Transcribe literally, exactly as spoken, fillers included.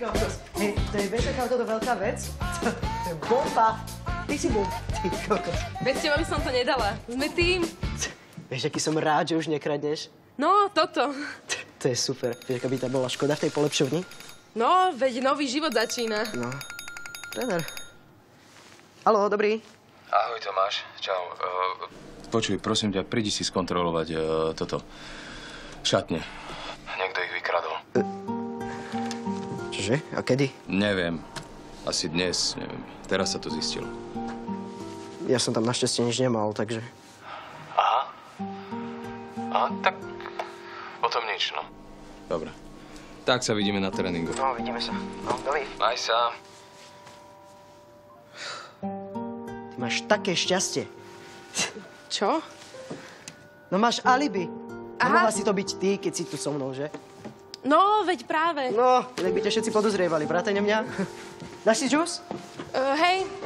kokos. Hej, to je, vieš, aká toto veľká vec? To, to je bomba. Ty si bol, ty kokos. Bez teba by som to nedala. Sme tým. Vieš, aký som rád, že už nekradneš? No, toto. To je super. Vieš, aká by tam bola škoda v tej polepšovni? No, veď nový život začína. No. Tréner. Haló, dobrý. Ahoj, Tomáš. Čau. Uh, počuj, prosím ťa, prídi si skontrolovať uh, toto. Šatne. Niekto ich vykradol. Uh, čože? A kedy? Neviem. Asi dnes, neviem. Teraz sa to zistilo. Ja som tam našťastie nič nemal, takže... Aha. Aha, tak potom nič, no. Dobre. Tak sa vidíme na tréningu. No, vidíme sa. No, dovi. Maj sa. Ty máš také šťastie. Čo? No máš alibi. Aha. Nemohla si to byť ty, keď si tu so mnou, že? No, veď práve. No, tak by ťa všetci podozrievali. Vrátane mňa. Dáš si džús? Uh, hej,